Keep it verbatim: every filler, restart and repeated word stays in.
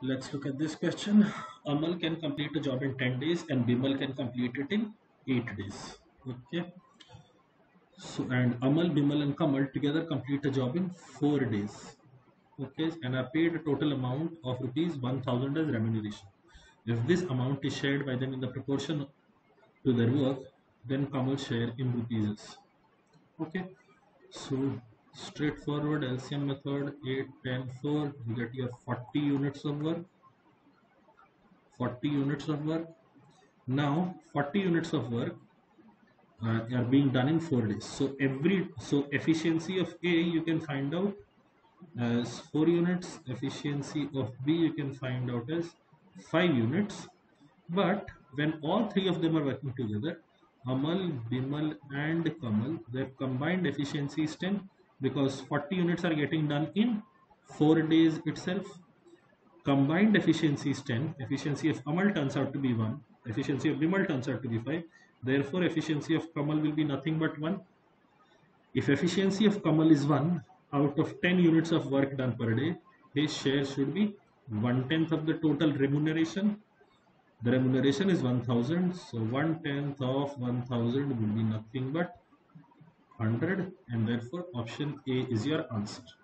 Let's look at this question. Amal can complete a job in ten days and Bimal can complete it in eight days. Okay. So, and Amal, Bimal, and Kamal together complete a job in four days. Okay. And are paid a total amount of rupees one thousand as remuneration. If this amount is shared by them in the proportion to their work, then Kamal's share in rupees is. Okay. So, straightforward L C M method eight, ten, four. You get your forty units of work. forty units of work. Now forty units of work uh, are being done in four days. So every so efficiency of A you can find out as four units. Efficiency of B you can find out as five units. But when all three of them are working together, Amal, Bimal, and Kamal, their combined efficiency is ten because forty units are getting done in four days itself. Combined efficiency is ten. Efficiency of Amal turns out to be one. Efficiency of Bimal turns out to be five. Therefore, efficiency of Kamal will be nothing but one. If efficiency of Kamal is one, out of ten units of work done per day, his share should be one tenth of the total remuneration. The remuneration is one thousand, so one tenth of one thousand will be nothing but one hundred, and therefore option A is your answer.